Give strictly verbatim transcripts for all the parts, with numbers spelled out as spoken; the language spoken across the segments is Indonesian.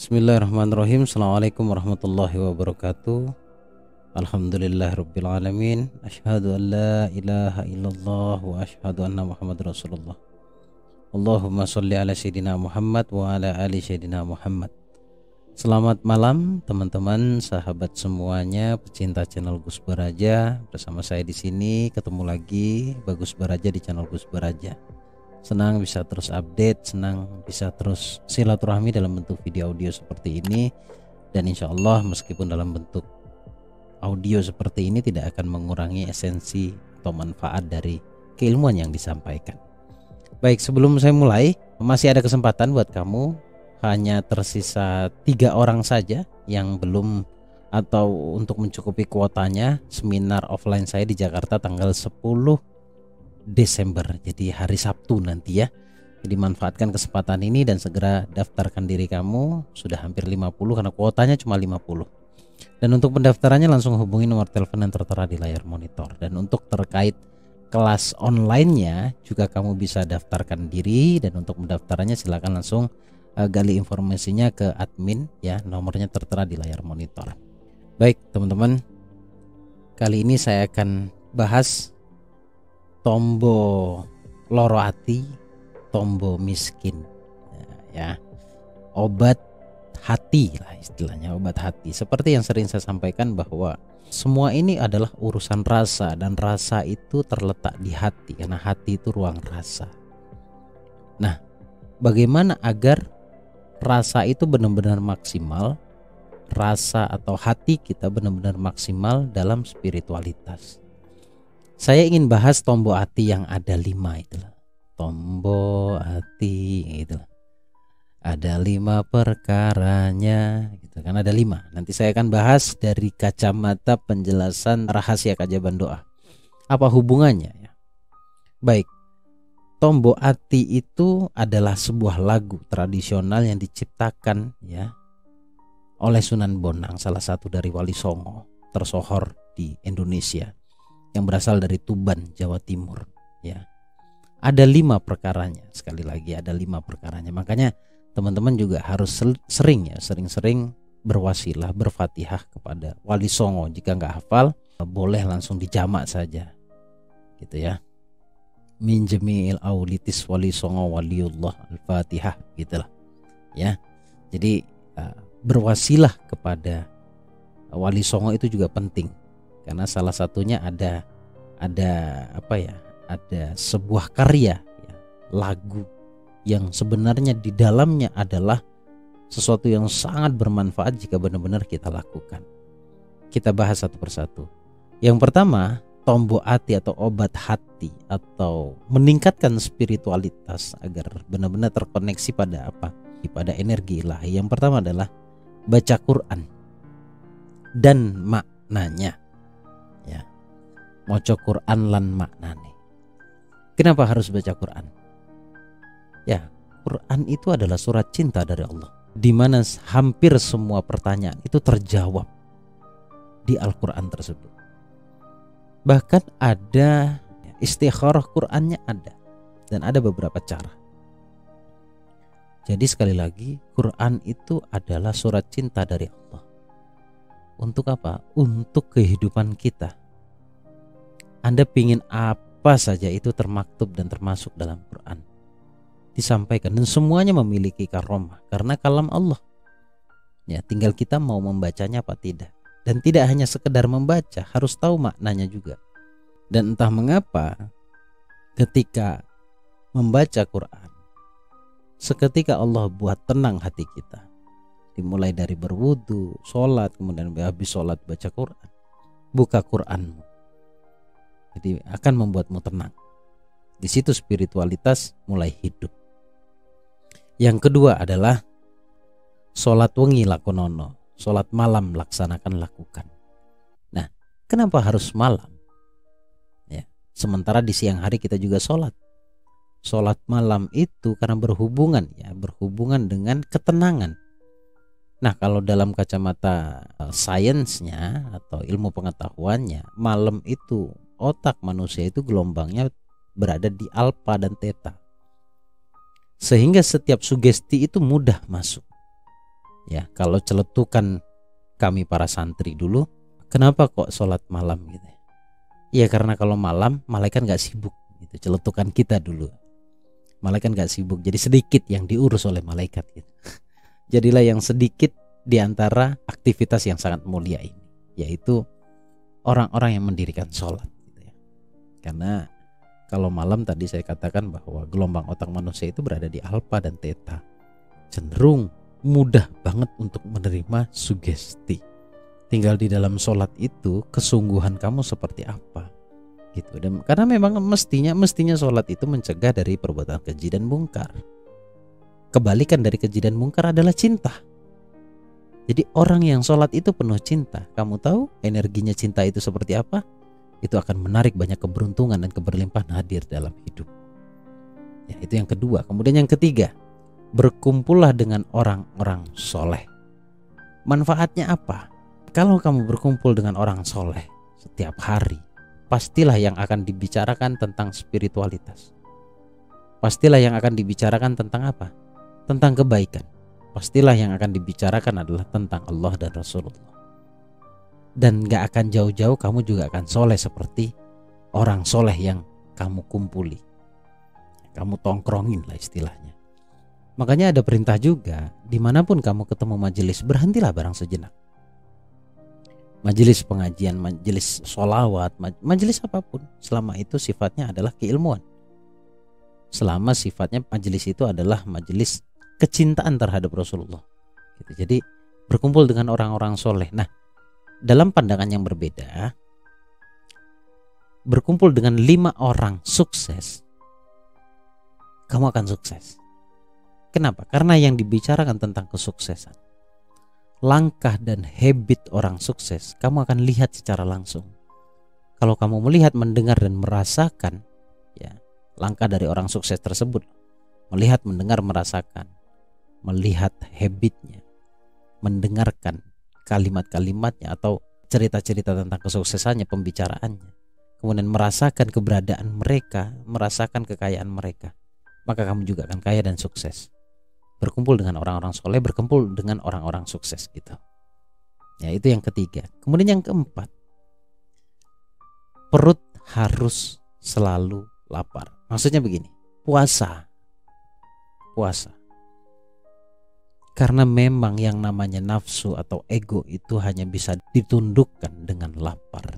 Bismillahirrahmanirrahim. Assalamualaikum warahmatullahi wabarakatuh. Alhamdulillahirabbil alamin. Asyhadu an la ilaha illallah wa asyhadu anna Muhammadar Rasulullah. Allahumma sholli ala sayyidina Muhammad wa ala ali sayyidina Muhammad. Selamat malam teman-teman, sahabat semuanya, pecinta channel Gus Baraja. Bersama saya di sini ketemu lagi Bagus Baraja di channel Gus Baraja. Senang bisa terus update, senang bisa terus silaturahmi dalam bentuk video audio seperti ini. Dan insya Allah meskipun dalam bentuk audio seperti ini tidak akan mengurangi esensi atau manfaat dari keilmuan yang disampaikan. Baik, sebelum saya mulai, masih ada kesempatan buat kamu. Hanya tersisa tiga orang saja yang belum atau untuk mencukupi kuotanya seminar offline saya di Jakarta tanggal sepuluh Desember, jadi hari Sabtu nanti ya. Jadi manfaatkan kesempatan ini dan segera daftarkan diri kamu. Sudah hampir lima puluh karena kuotanya cuma lima puluh. Dan untuk pendaftarannya langsung hubungi nomor telepon yang tertera di layar monitor. Dan untuk terkait kelas online-nya juga kamu bisa daftarkan diri. Dan untuk pendaftarannya silakan langsung uh, gali informasinya ke admin ya. Nomornya tertera di layar monitor. Baik teman-teman, kali ini saya akan bahas tombo loro ati, tombo miskin ya, obat hati lah istilahnya, obat hati. Seperti yang sering saya sampaikan bahwa semua ini adalah urusan rasa, dan rasa itu terletak di hati karena hati itu ruang rasa. Nah, bagaimana agar rasa itu benar-benar maksimal, rasa atau hati kita benar-benar maksimal dalam spiritualitas? Saya ingin bahas tombo hati yang ada lima itulah. Tombo hati itulah. Ada lima perkaranya gitu kan, ada lima. Nanti saya akan bahas dari kacamata penjelasan rahasia keajaiban doa. Apa hubungannya ya? Baik. Tombo hati itu adalah sebuah lagu tradisional yang diciptakan ya oleh Sunan Bonang, salah satu dari Wali Songo tersohor di Indonesia, yang berasal dari Tuban, Jawa Timur ya. Ada lima perkaranya, sekali lagi ada lima perkaranya. Makanya teman-teman juga harus sering ya, sering-sering berwasilah, berfatihah kepada Wali Songo. Jika nggak hafal, boleh langsung dijamak saja gitu ya. Min jami'il aulitis Wali Songo waliullah al-fatihah gitulah ya. Jadi berwasilah kepada Wali Songo itu juga penting. Karena salah satunya ada ada apa ya? Ada sebuah karya ya, lagu yang sebenarnya di dalamnya adalah sesuatu yang sangat bermanfaat jika benar-benar kita lakukan. Kita bahas satu persatu. Yang pertama, tombo hati atau obat hati atau meningkatkan spiritualitas agar benar-benar terkoneksi pada apa? Pada energi ilahi. Yang pertama adalah baca Quran dan maknanya. Ya, maca Quran lan maknane. Kenapa harus baca Quran? Ya, Quran itu adalah surat cinta dari Allah, di mana hampir semua pertanyaan itu terjawab di Al-Quran tersebut. Bahkan ada istikharah Qurannya ada, dan ada beberapa cara. Jadi sekali lagi, Quran itu adalah surat cinta dari Allah. Untuk apa? Untuk kehidupan kita. Anda pingin apa saja itu termaktub dan termasuk dalam Quran, disampaikan, dan semuanya memiliki karomah karena kalam Allah. Ya, tinggal kita mau membacanya apa tidak. Dan tidak hanya sekedar membaca, harus tahu maknanya juga. Dan entah mengapa ketika membaca Quran, seketika Allah buat tenang hati kita. Dimulai dari berwudu, sholat, kemudian habis sholat baca Quran. Buka Quranmu, jadi akan membuatmu tenang. Di situ spiritualitas mulai hidup. Yang kedua adalah sholat wengi lakonono, sholat malam laksanakan, lakukan. Nah, kenapa harus malam? Ya, sementara di siang hari kita juga sholat. Sholat malam itu karena berhubungan ya, berhubungan dengan ketenangan. Nah, kalau dalam kacamata uh, sainsnya atau ilmu pengetahuannya, malam itu otak manusia itu gelombangnya berada di alfa dan theta, sehingga setiap sugesti itu mudah masuk. Ya, kalau celetukan kami para santri dulu, kenapa kok sholat malam gitu? Ya karena kalau malam malaikat nggak sibuk, gitu. Celetukan kita dulu, malaikat nggak sibuk, jadi sedikit yang diurus oleh malaikat. Gitu. Jadilah yang sedikit di antara aktivitas yang sangat mulia ini, yaitu orang-orang yang mendirikan sholat. Gitu ya. Karena kalau malam tadi saya katakan bahwa gelombang otak manusia itu berada di alfa dan theta, cenderung mudah banget untuk menerima sugesti. Tinggal di dalam sholat itu kesungguhan kamu seperti apa, gitu. Dan karena memang mestinya mestinya sholat itu mencegah dari perbuatan keji dan mungkar. Kebalikan dari keji dan mungkar adalah cinta. Jadi orang yang sholat itu penuh cinta. Kamu tahu energinya cinta itu seperti apa? Itu akan menarik banyak keberuntungan dan keberlimpahan hadir dalam hidup. Ya, itu yang kedua. Kemudian yang ketiga, berkumpullah dengan orang-orang soleh. Manfaatnya apa? Kalau kamu berkumpul dengan orang soleh setiap hari, pastilah yang akan dibicarakan tentang spiritualitas. Pastilah yang akan dibicarakan tentang apa? Tentang kebaikan. Pastilah yang akan dibicarakan adalah tentang Allah dan Rasulullah. Dan gak akan jauh-jauh kamu juga akan soleh seperti orang soleh yang kamu kumpuli. Kamu tongkrongin lah istilahnya. Makanya ada perintah juga, dimanapun kamu ketemu majelis, berhentilah barang sejenak. Majelis pengajian, majelis sholawat, majelis apapun, selama itu sifatnya adalah keilmuan. Selama sifatnya majelis itu adalah majelis kecintaan terhadap Rasulullah. Gitu. Jadi berkumpul dengan orang-orang soleh. Nah, dalam pandangan yang berbeda, berkumpul dengan lima orang sukses, kamu akan sukses. Kenapa? Karena yang dibicarakan tentang kesuksesan, langkah dan habit orang sukses, kamu akan lihat secara langsung. Kalau kamu melihat, mendengar dan merasakan, ya, langkah dari orang sukses tersebut, melihat, mendengar, merasakan, melihat habitnya, mendengarkan kalimat-kalimatnya atau cerita-cerita tentang kesuksesannya, pembicaraannya, kemudian merasakan keberadaan mereka, merasakan kekayaan mereka, maka kamu juga akan kaya dan sukses. Berkumpul dengan orang-orang soleh, berkumpul dengan orang-orang sukses gitu. Ya, itu yang ketiga. Kemudian yang keempat, perut harus selalu lapar. Maksudnya begini, puasa. Puasa. Karena memang yang namanya nafsu atau ego itu hanya bisa ditundukkan dengan lapar.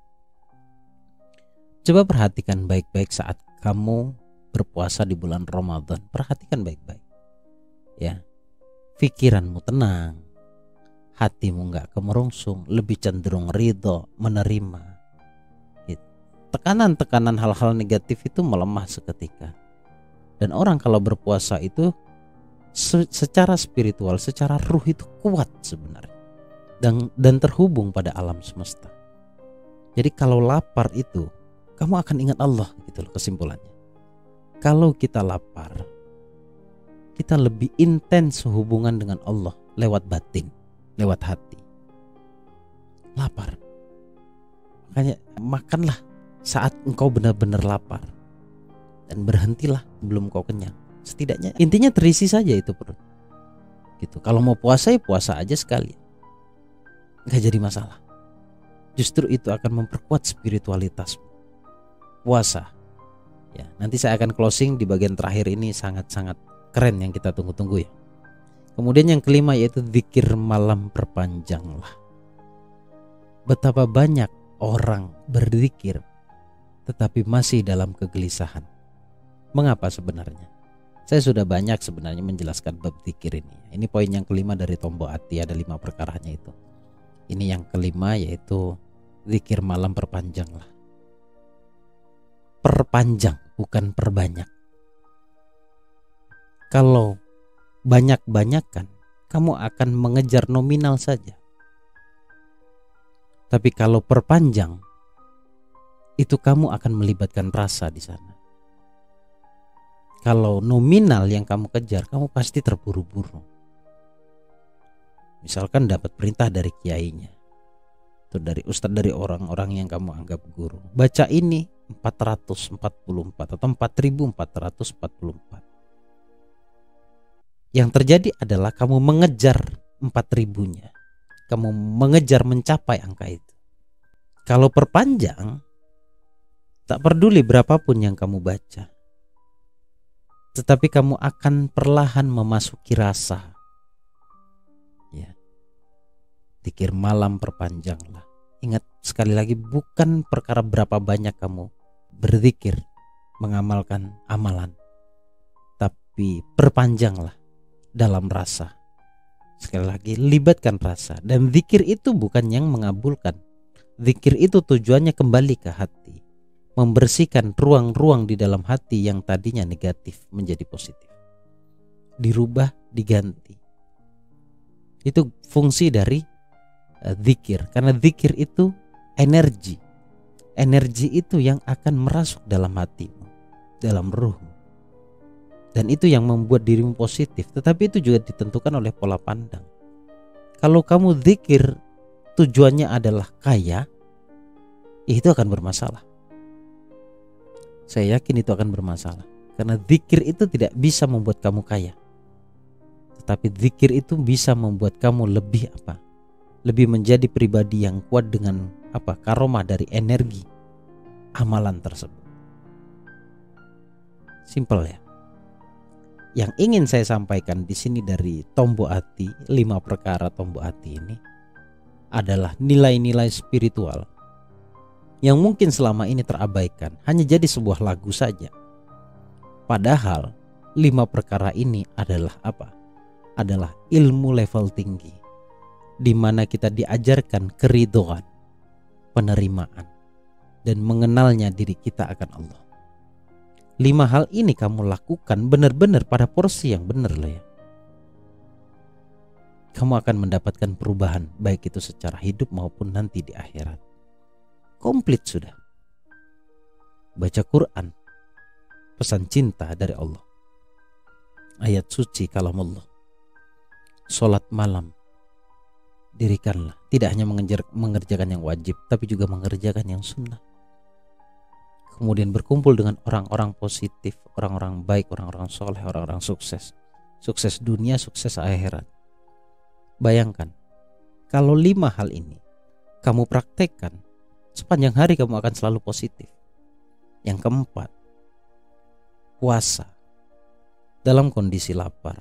Coba perhatikan baik-baik saat kamu berpuasa di bulan Ramadan. Perhatikan baik-baik. Ya, pikiranmu tenang, hatimu nggak kemerungsung, lebih cenderung ridho, menerima. Tekanan-tekanan hal-hal negatif itu melemah seketika. Dan orang kalau berpuasa itu secara spiritual, secara ruh itu kuat sebenarnya, dan dan terhubung pada alam semesta. Jadi kalau lapar itu, kamu akan ingat Allah, gitu loh kesimpulannya. Kalau kita lapar, kita lebih intens hubungan dengan Allah lewat batin, lewat hati. Lapar. Makanya makanlah saat engkau benar-benar lapar, dan berhentilah sebelum kau kenyang. Setidaknya intinya terisi saja itu perut. Gitu. Kalau mau puasa ya puasa aja sekali. Gak jadi masalah. Justru itu akan memperkuat spiritualitasmu. Puasa. Ya, nanti saya akan closing di bagian terakhir ini, sangat-sangat keren yang kita tunggu-tunggu ya. Kemudian yang kelima yaitu zikir malam perpanjanglah. Betapa banyak orang berzikir tetapi masih dalam kegelisahan. Mengapa sebenarnya? Saya sudah banyak sebenarnya menjelaskan bab zikir ini. Ini poin yang kelima dari Tombo Ati, ada lima perkaranya itu. Ini yang kelima yaitu zikir malam perpanjanglah. Perpanjang, bukan perbanyak. Kalau banyak-banyakan, kamu akan mengejar nominal saja. Tapi kalau perpanjang, itu kamu akan melibatkan rasa di sana. Kalau nominal yang kamu kejar, kamu pasti terburu-buru. Misalkan dapat perintah dari kiainya, atau dari ustadz, dari orang-orang yang kamu anggap guru. Baca ini empat ratus empat puluh empat atau empat ribu empat ratus empat puluh empat. Yang terjadi adalah kamu mengejar empat ribunya kamu mengejar mencapai angka itu. Kalau perpanjang, tak peduli berapapun yang kamu baca, tetapi kamu akan perlahan memasuki rasa. Ya. Zikir malam perpanjanglah. Ingat sekali lagi, bukan perkara berapa banyak kamu berzikir, mengamalkan amalan, tapi perpanjanglah dalam rasa. Sekali lagi, libatkan rasa. Dan zikir itu bukan yang mengabulkan. Zikir itu tujuannya kembali ke hati, membersihkan ruang-ruang di dalam hati yang tadinya negatif menjadi positif, dirubah, diganti. Itu fungsi dari uh, zikir. Karena zikir itu energi. Energi itu yang akan merasuk dalam hatimu, dalam ruhmu. Dan itu yang membuat dirimu positif. Tetapi itu juga ditentukan oleh pola pandang. Kalau kamu zikir tujuannya adalah kaya, itu akan bermasalah. Saya yakin itu akan bermasalah. Karena zikir itu tidak bisa membuat kamu kaya, tetapi zikir itu bisa membuat kamu lebih apa? Lebih menjadi pribadi yang kuat dengan apa? Karomah dari energi amalan tersebut. Simple ya. Yang ingin saya sampaikan di sini dari Tombo Hati, lima perkara Tombo Hati ini adalah nilai-nilai spiritual yang mungkin selama ini terabaikan, hanya jadi sebuah lagu saja. Padahal lima perkara ini adalah apa? Adalah ilmu level tinggi, di mana kita diajarkan keridhaan, penerimaan, dan mengenalnya diri kita akan Allah. Lima hal ini kamu lakukan benar-benar pada porsi yang benar loh ya. Kamu akan mendapatkan perubahan, baik itu secara hidup maupun nanti di akhirat. Komplit sudah. Baca Quran, pesan cinta dari Allah, ayat suci kalam Allah. Sholat malam, dirikanlah. Tidak hanya mengejar, mengerjakan yang wajib, tapi juga mengerjakan yang sunnah. Kemudian berkumpul dengan orang-orang positif, orang-orang baik, orang-orang soleh, orang-orang sukses. Sukses dunia, sukses akhirat. Bayangkan, kalau lima hal ini kamu praktekkan, sepanjang hari kamu akan selalu positif. Yang keempat, puasa dalam kondisi lapar,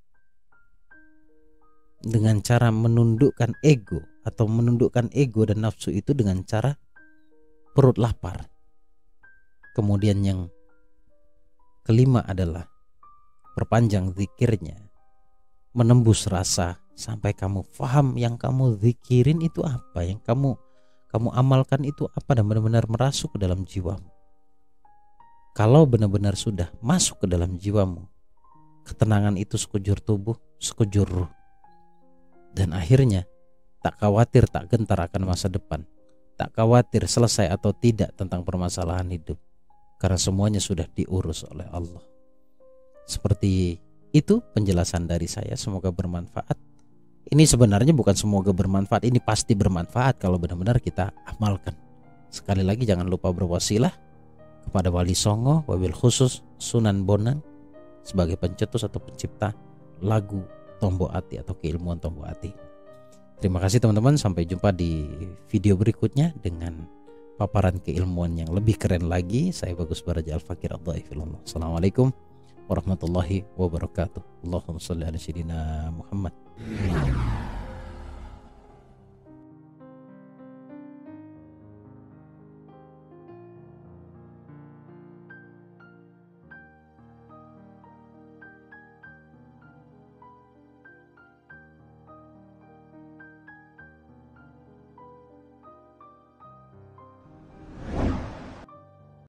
dengan cara menundukkan ego atau menundukkan ego dan nafsu itu dengan cara perut lapar. Kemudian yang kelima adalah perpanjang zikirnya, menembus rasa sampai kamu paham yang kamu zikirin itu apa, yang kamu kamu amalkan itu apa, dan benar-benar merasuk ke dalam jiwamu. Kalau benar-benar sudah masuk ke dalam jiwamu, ketenangan itu sekujur tubuh, sekujur ruh. Dan akhirnya tak khawatir, tak gentar akan masa depan, tak khawatir selesai atau tidak tentang permasalahan hidup, karena semuanya sudah diurus oleh Allah. Seperti itu penjelasan dari saya, semoga bermanfaat. Ini sebenarnya bukan semoga bermanfaat, ini pasti bermanfaat kalau benar-benar kita amalkan. Sekali lagi jangan lupa berwasilah kepada Wali Songo, wabil khusus Sunan Bonang sebagai pencetus atau pencipta lagu Tombo Hati atau keilmuan Tombo Hati. Terima kasih teman-teman, sampai jumpa di video berikutnya dengan paparan keilmuan yang lebih keren lagi. Saya Bagus Baraja Al-Fakir Ad-Dhaifilullah. Assalamualaikum warahmatullahi wabarakatuh. Allahumma shalli ala sayyidina Muhammad.